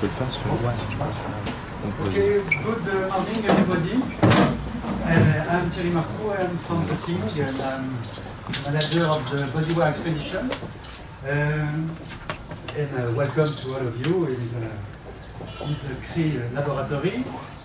peux le faire sur Okay, good morning everybody. I'm Thierry Marcoux, I'm from the King, and I'm manager of the Bodyware expedition. And welcome to all of you in the CRI laboratory.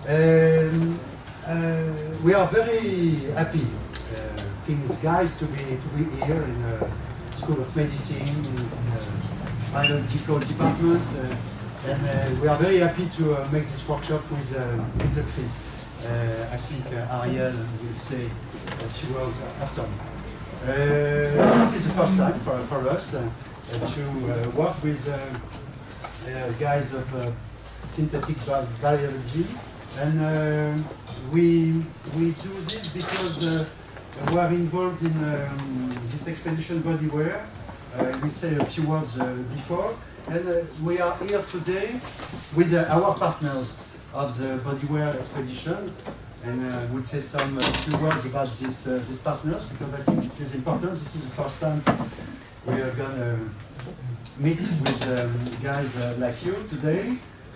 We are very happy, King's guys, to be here in the School of Medicine, in the biological department. And we are very happy to make this workshop with the CRI. I think Ariel will say a few words after me. This is the first time for us to work with guys of synthetic biology, and we do this because we are involved in this expedition Bodyware. We say a few words before. And we are here today with our partners of the Bodyware expedition, and I would say some few words about these partners, because I think it is important. This is the first time we are going to meet with guys like you today.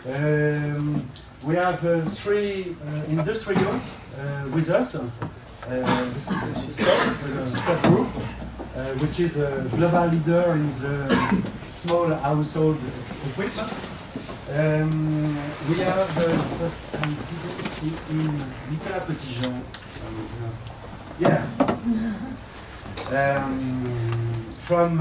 We have three industrials with us, the subgroup, which is a global leader in the small household equipment. We have, I didn't see in Nicolas Petitjean. Yeah. From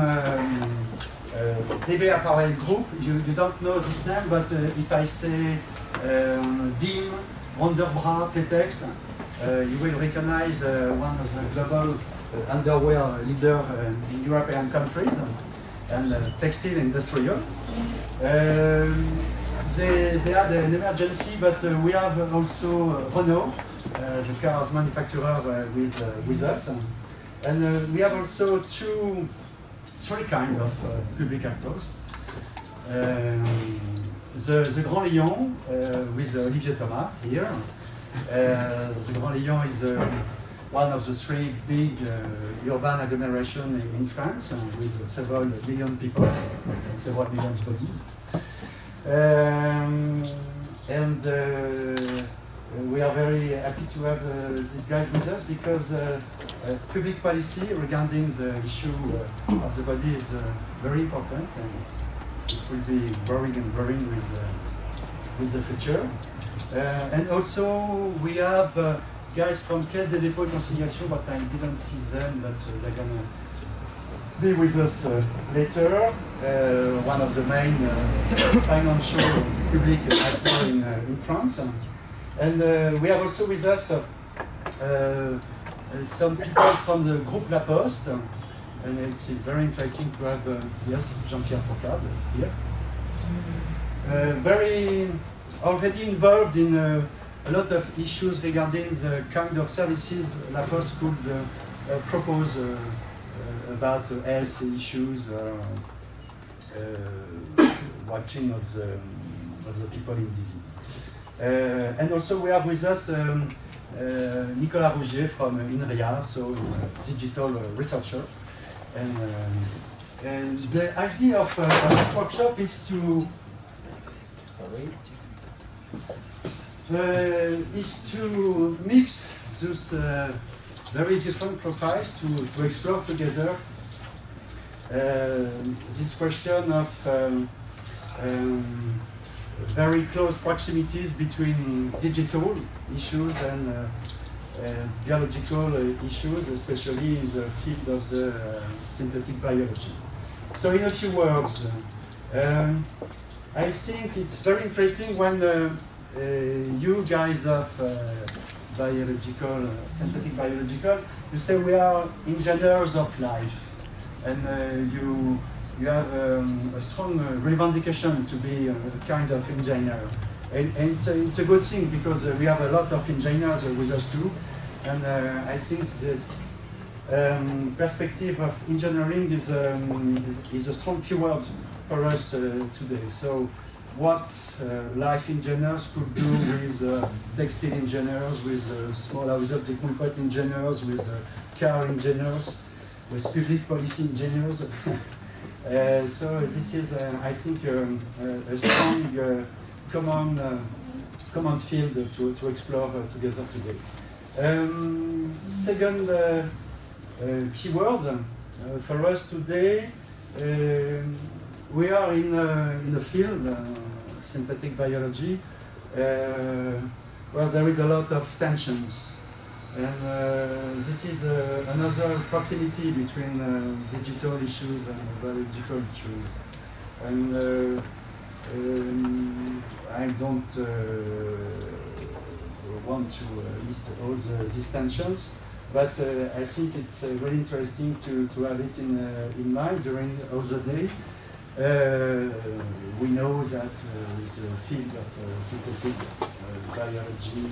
DB Apparel Group, you don't know this name, but if I say DIM, Wonderbra, Playtex, you will recognize one of the global underwear leader in European countries. And textile industrial. They had an emergency, but we have also Renault, the cars manufacturer, with us. And we have also three kinds of public actors. The Grand Lyon, with Olivier Thomas here. The Grand Lyon is one of the three big urban agglomerations in France, with several million people and several million bodies. And we are very happy to have this guy with us, because public policy regarding the issue of the body is very important, and it will be growing and growing with the future. And also we have guys from Caisse des Dépôts et Consignations, but I didn't see them, but they're gonna be with us later. One of the main financial public actors in France. And we have also with us some people from the Groupe La Poste, and it's very interesting to have, yes, Jean-Pierre Fourcade here. Very already involved in a lot of issues regarding the kind of services La Poste could propose about health issues, watching of the people in disease. And also we have with us Nicolas Rougier from INRIA, so digital researcher. And the idea of this workshop is to mix those very different profiles to explore together this question of very close proximities between digital issues and biological issues, especially in the field of the synthetic biology. So in a few words, I think it's very interesting when you guys of synthetic biological, you say we are engineers of life, and you have a strong revendication to be a kind of engineer. And it's a good thing, because we have a lot of engineers with us too, and I think this perspective of engineering is a strong keyword for us today. So what life engineers could do with textile engineers, with small household equipment engineers, with car engineers, with public policy engineers. So this is, I think, a strong common field to explore together today. Second keyword for us today, we are in a field, synthetic biology, where there is a lot of tensions. And this is another proximity between digital issues and biological issues. And I don't want to list all these tensions, but I think it's very interesting to have it in mind during all the day. We know that the field of synthetic biology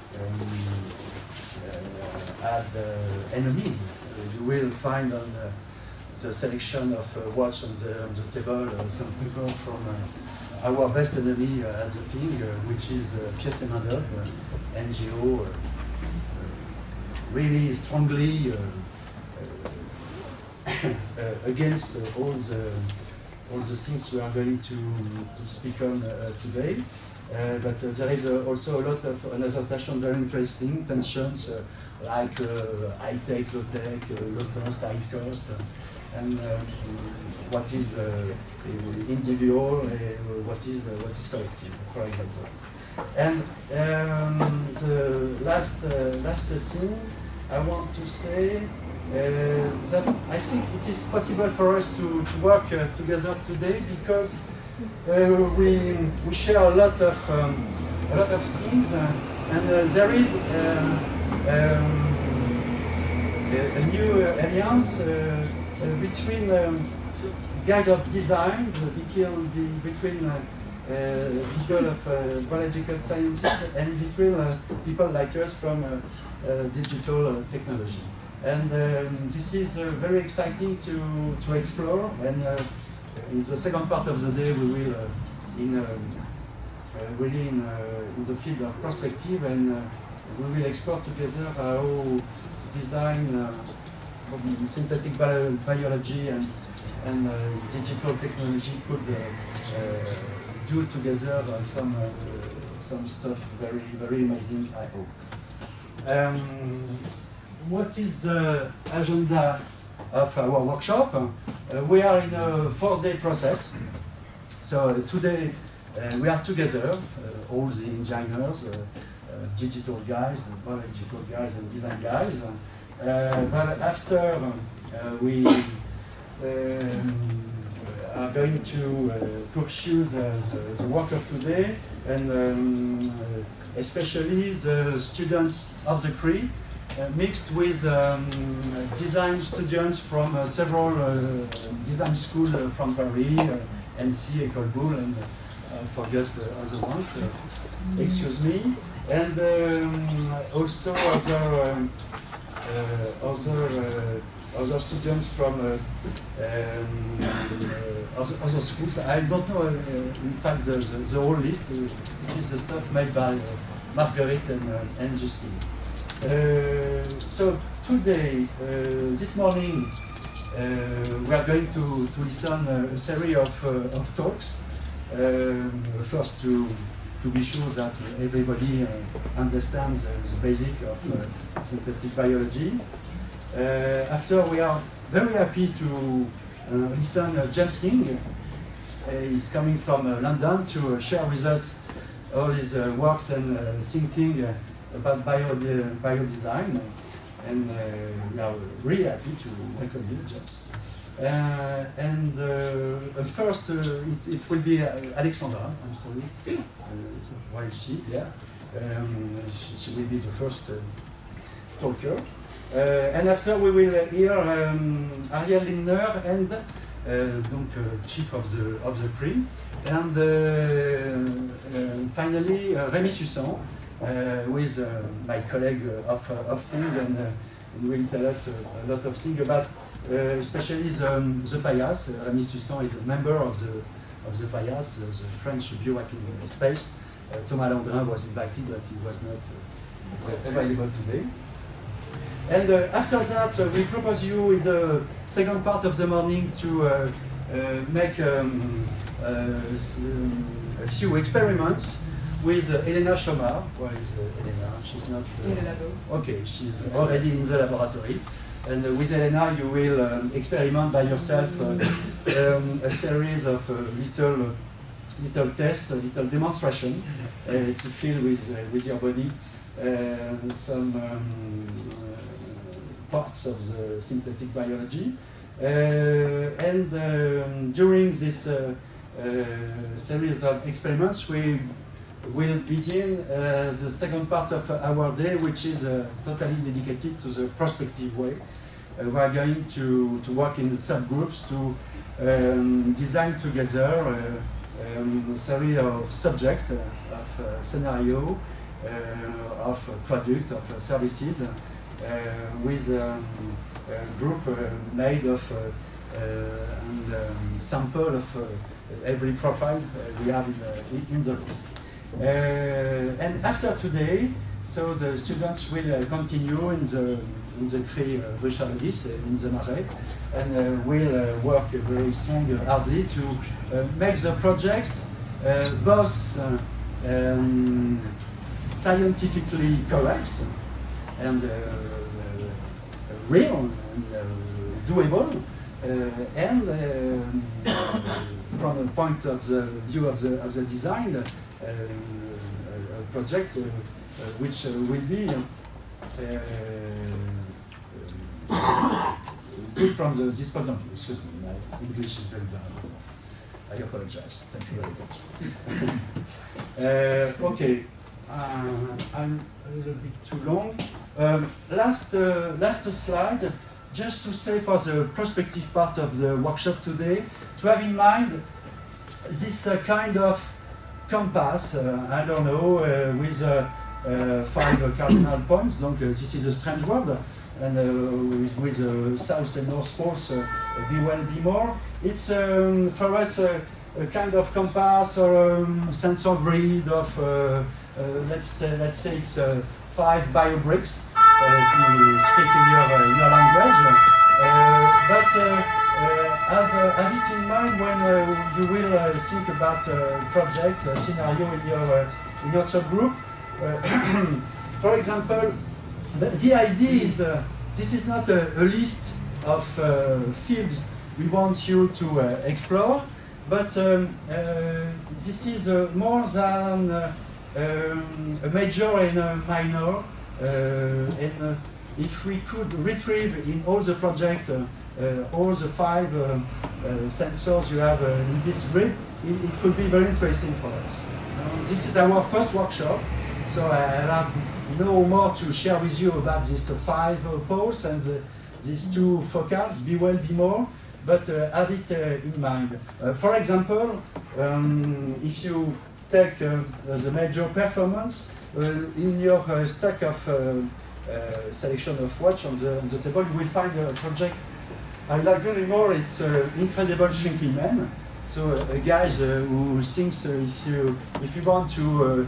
had enemies. You will find on the selection of watch on the table some people from our best enemy at the thing, which is Pies et Main-d'Œuvre, NGO, really strongly against all the things we are going to speak on today. But there is also a lot of another tension, very interesting tensions like high-tech, low-tech, low-cost, high-cost, and what is individual, what is collective, for example. And the last thing I want to say that I think it is possible for us to work together today because we share a lot of things, and there is a new alliance between guys of design, between people of biological sciences, and between people like us from digital technology. And this is very exciting to explore. And in the second part of the day, we will really in the field of perspective, and we will explore together how design, synthetic biology, and digital technology could do together some stuff very amazing, I hope. What is the agenda of our workshop? We are in a 4-day process. So today we are together, all the engineers, digital guys, biological guys, and design guys. But after we are going to pursue the work of today, and especially the students of the CRI, mixed with design students from several design schools from Paris, NC, École Boulle, and I forget other ones, excuse me, and also other students from other schools. I don't know, in fact, the whole list. This is the stuff made by Marguerite and Justine. So today, this morning, we are going to listen a series of talks. First, to be sure that everybody understands the basic of synthetic biology. After, we are very happy to listen James King. He's coming from London to share with us all his works and thinking about biodesign, and we are really happy to welcome you, James. And first, it will be Alexandra, I'm sorry, why is she? Yeah. She will be the first talker. And after, we will hear Ariel Lindner, and donc chief of the CRI, and finally Rémi Sussan, who is my colleague of field, and will tell us a lot of things about especially the PAIAS. Rémi Sussan is a member of the PAIAS, the French biohacking space. Thomas Landrin was invited, but he was not available today. And after that, we propose you in the second part of the morning to make a a few experiments with Elena Chomar. Where is Elena? She's not. In the labo. Okay, she's already in the laboratory. And with Elena, you will experiment by yourself a series of little tests, little demonstration to feel with your body some parts of the synthetic biology. During this series of experiments, we will begin the second part of our day, which is totally dedicated to the prospective way. We are going to work in subgroups to design together a series of subjects, of scenario, of product, of services, with a group made of sample of every profile we have in the room. And after today, so the students will continue in the Cri Ruchalis in the Marais, and will work very strong, hardly to make the project both scientifically correct and real and doable, and from a point of the view of the design, a project which will be good from this point of view. Excuse me, my English is very bad. I apologize. Thank you very much. Okay, I'm a little bit too long. Last slide, just to say for the prospective part of the workshop today, to have in mind this kind of compass, I don't know, with 5 cardinal points. Donc this is a strange word, and with south and north poles, be well, be more. It's for us a kind of compass or sensor grid of let's say it's 5 biobricks, to speak in your language. But have it in mind when you will think about project scenario in your subgroup. For example, the idea is this is not a list of fields we want you to explore, but this is more than a major and a minor. And if we could retrieve in all the project all the 5 sensors you have in this grid, it could be very interesting for us. This is our first workshop, so I have no more to share with you about these 5 poles and these 2 focals, be well, be more, but have it in mind. For example, if you take the major performance, in your stack of selection of watch on the table, you will find a project I like very more. It's Incredible Shrinking Man. So a guy who thinks if you want to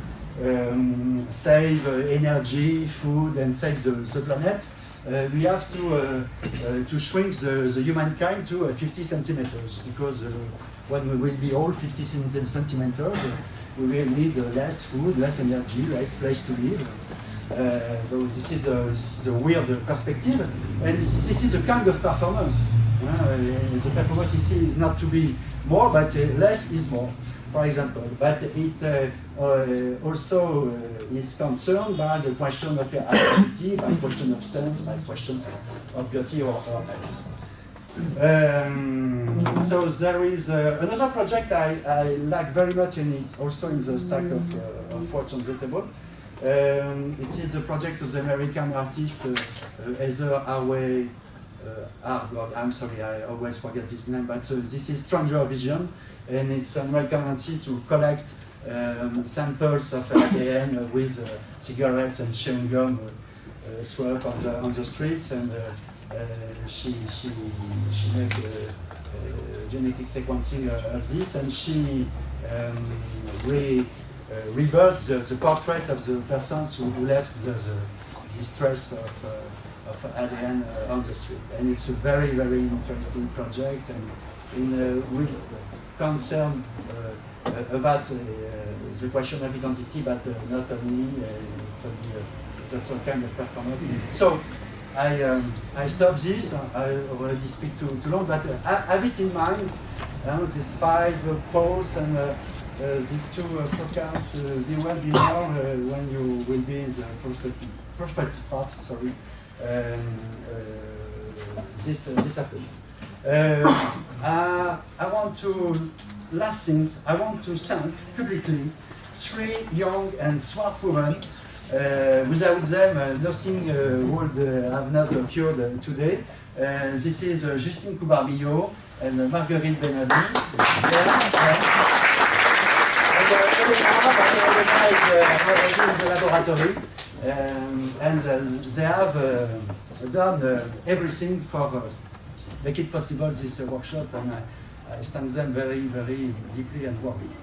save energy, food, and save the planet, we have to shrink the humankind to 50 centimeters, because when we will be all 50 centimeters, we will need less food, less energy, less place to live. So this is a weird perspective, and this is a kind of performance. The performance is not to be more, but less is more, for example. But it also is concerned by the question of identity, by question of sense, by question of beauty or else. So there is another project I like very much, and it's also in the stack of watch on the table. It is the project of the American artist Heather Harvey. I'm sorry, I always forget his name, but this is Stranger Vision, and it's an American artist who collect samples of ADN with cigarettes and chewing gum swept on the streets, and she made genetic sequencing of this, and she rebuilt the portrait of the persons who left this trace of ADN on the street. And it's a very, very interesting project, and concerned about the question of identity, but not only. That's all kind of performance. So I stop this. I already speak too long, but have it in mind. These 5 poles and these 2 forecasts. Be more when you will be in the prospective part. Sorry. This afternoon. I want to, last things, I want to thank publicly 3 young and smart women. Without them, nothing would have not occurred today. This is Justine Coubarbillo and Marguerite Benadi. Elena is in the laboratory. And they have done everything for make it possible this workshop, and I thank them very, very deeply and warmly.